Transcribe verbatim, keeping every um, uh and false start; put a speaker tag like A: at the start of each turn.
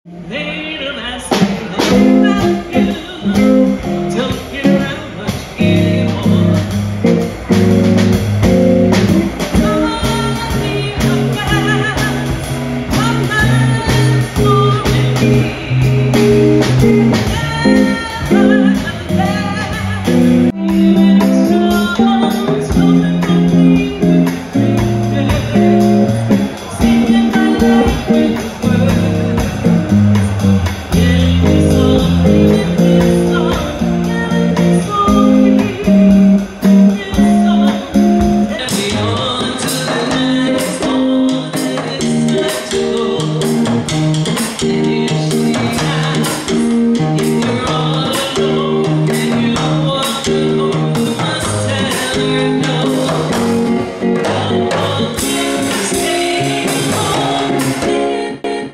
A: Later last night, you don't get around much anymore. Come on, be a man, a man for me.